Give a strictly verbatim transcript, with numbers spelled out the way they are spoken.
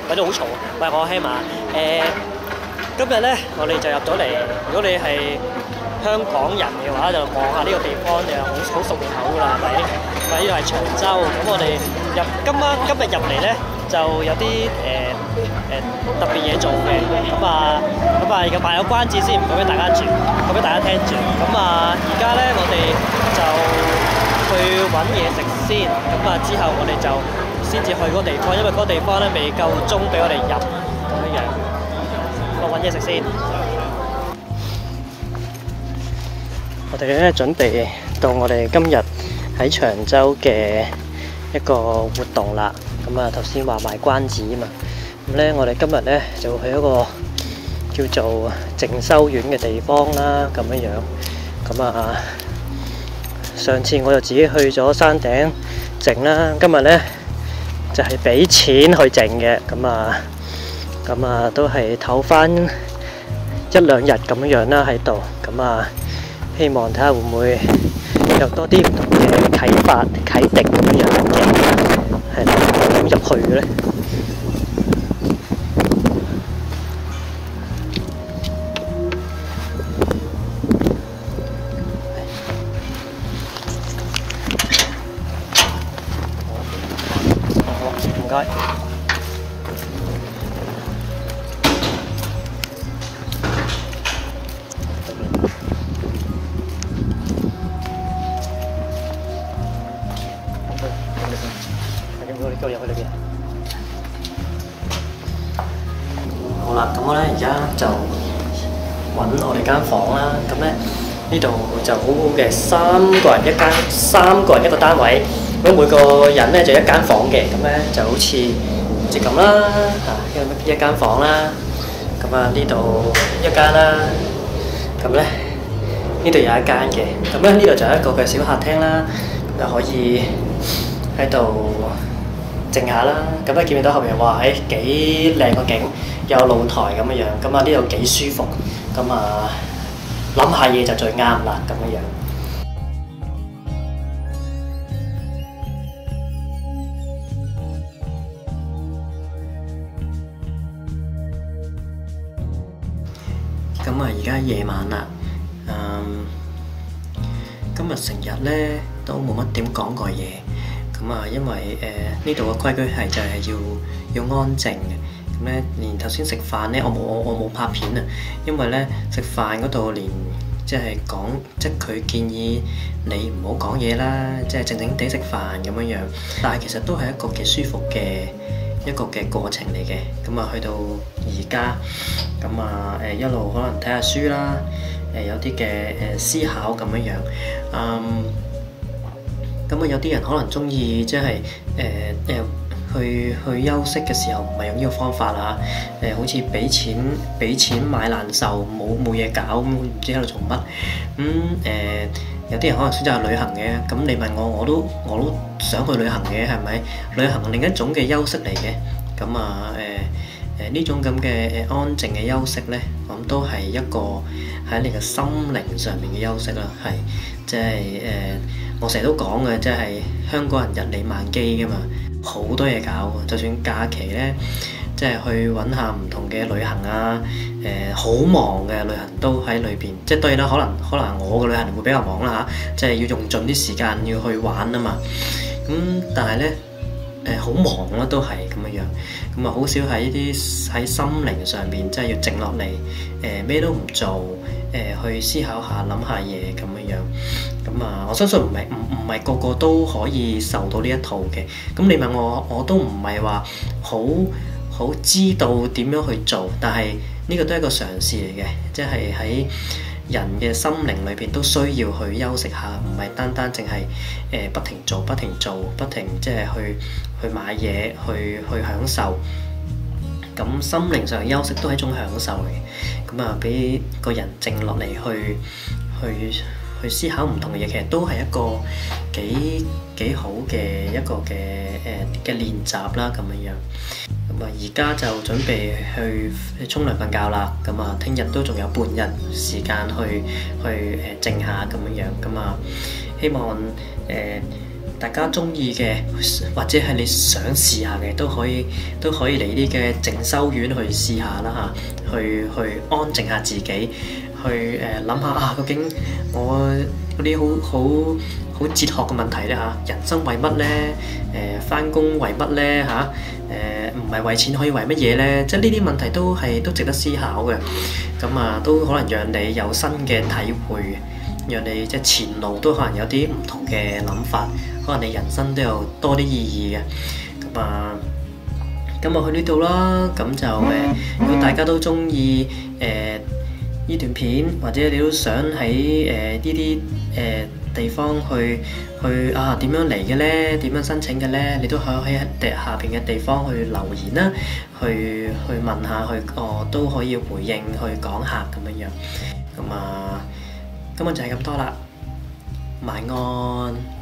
喺度好嘈。喂，我希馬誒，今日咧我哋就入咗嚟。如果你係香港人嘅話，就望下呢個地方，你就好好熟面口㗎啦，係咪？咁啊，呢度係長洲。咁我哋入今晚今日入嚟咧，就有啲誒誒特別嘢做嘅。咁啊咁啊，而家賣個關子先，唔講俾大家住，講俾大家聽住。咁啊，而家咧我哋就去揾嘢食先。咁啊，之後我哋就先至去嗰個地方，因為嗰個地方咧未夠鐘俾我哋入咁樣樣。我揾嘢食先。我哋咧準備到我哋今日喺長洲嘅一個活動啦。咁啊，頭先話賣關子啊嘛。咁咧，我哋今日咧就去一個叫做靜修院嘅地方啦。咁樣樣。咁啊，上次我就自己去咗山頂靜啦。今日咧就係俾錢去靜嘅。咁啊，咁啊都係唞翻一兩日咁樣樣啦喺度。咁啊。希望睇下會唔會有多啲唔同嘅啟發、啟迪咁樣樣嘅，係啦，點入去嘅咧？好，唔該。入去裏邊。好啦，咁我咧而家就揾我哋間房啦。咁咧呢度就好好嘅，三個人一間，三個人一個單位。咁每個人咧就一間房嘅，咁咧就好似即咁啦，嚇一間房啦。咁啊呢度一間啦。咁咧呢度有一間嘅。咁咧呢度就有一個嘅小客廳啦，就可以喺度靜下啦。咁咧見唔到後面話誒幾靚個景，有露台咁樣樣，咁啊呢度幾舒服，咁啊諗下嘢就最啱啦咁樣樣。咁啊而家夜晚啦，嗯，今日成日咧都冇乜點講過嘢。咁啊，因為誒呢度嘅規矩係就係要要安靜嘅。咁咧，連頭先食飯咧，我冇我我冇拍片啊，因為咧食飯嗰度連即係講，即係佢建議你唔好講嘢啦，即係靜靜地食飯咁樣樣。但係其實都係一個幾舒服嘅一個嘅過程嚟嘅。咁啊，去到而家，咁啊誒一路可能睇下書啦，誒有啲嘅誒思考咁樣樣，嗯。咁啊，有啲人可能中意即係誒誒去去休息嘅時候，唔係用呢個方法啦。誒、呃，好似俾錢俾錢買難受，冇冇嘢搞，唔知喺度做乜。咁、嗯、誒、呃，有啲人可能選擇去旅行嘅。咁你問我，我都我都想去旅行嘅，係咪？旅行係另一種嘅休息嚟嘅。咁啊誒誒呢種咁嘅誒安靜嘅休息咧，咁都係一個喺你嘅心靈上面嘅休息啦，係即係誒。我成日都講嘅，即係香港人日理萬機㗎嘛，好多嘢搞。就算假期咧，即係去揾下唔同嘅旅行啊，誒、呃、好忙嘅旅行都喺裏邊。即係當然啦，可能可能我嘅旅行會比較忙啦嚇，即係要用盡啲時間要去玩啊嘛。咁但係咧誒好忙啦，都係咁樣樣。咁啊好少喺呢啲喺心靈上邊，即係要靜落嚟，誒咩都唔做，誒去思考下諗下嘢咁樣樣。咁啊，我相信唔係唔唔係個個都可以受到呢一套嘅。咁你問我，我都唔係話好好知道點樣去做，但係呢個都係一個嘗試嚟嘅，即係喺人嘅心靈裏邊都需要去休息下，唔係單單淨係誒不停做、不停做、不停即係去去買嘢、去去享受。咁心靈上嘅休息都係一種享受嚟嘅。咁啊，俾個人靜落嚟去去。去思考唔同嘅嘢，其實都係一個幾幾好嘅一個嘅誒嘅練習啦，咁樣樣。咁啊，而家就準備去去沖涼瞓覺啦。咁啊，聽日都仲有半日時間去去誒靜下咁樣樣。咁啊，希望誒大家中意嘅，或者係你想試下嘅，都可以都可以嚟呢啲嘅靜修院去試下啦嚇，去去安靜下自己，去誒諗下啊，究竟我嗰啲好好好哲學嘅問題咧嚇，人生為乜咧？誒返工為乜咧嚇？誒唔係為錢可以為乜嘢咧？即係呢啲問題都係都值得思考嘅。咁啊，都可能讓你有新嘅體會，讓你即係前路都可能有啲唔同嘅諗法，可能你人生都有多啲意義嘅。咁啊，咁啊去呢度啦。咁就誒，如果大家都中意誒呢段片，或者你都想喺誒呢啲誒地方去去啊點樣嚟嘅咧？點樣申請嘅咧？你都可以喺下邊嘅地方去留言啦，去去問下，去哦都可以回應，去講下咁樣樣。咁啊，今日就係咁多啦，晚安。